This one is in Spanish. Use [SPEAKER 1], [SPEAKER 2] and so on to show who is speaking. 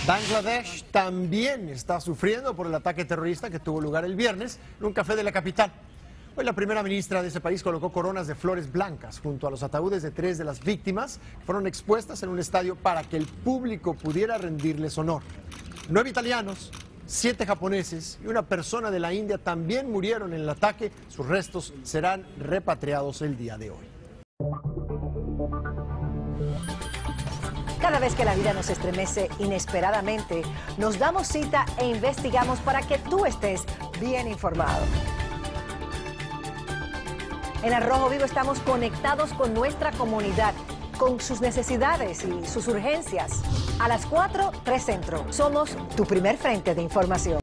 [SPEAKER 1] Bangladesh también está sufriendo por el ataque terrorista que tuvo lugar el viernes en un café de la capital. Hoy la primera ministra de ese país colocó coronas de flores blancas junto a los ataúdes de 3 de las víctimas que fueron expuestas en un estadio para que el público pudiera rendirles honor. 9 italianos, 7 japoneses y una persona de la India también murieron en el ataque. Sus restos serán repatriados el día de hoy.
[SPEAKER 2] Cada vez que la vida nos estremece inesperadamente, nos damos cita e investigamos para que tú estés bien informado. En Al Rojo Vivo estamos conectados con nuestra comunidad, con sus necesidades y sus urgencias. A las 4, 3 Centro. Somos tu primer frente de información.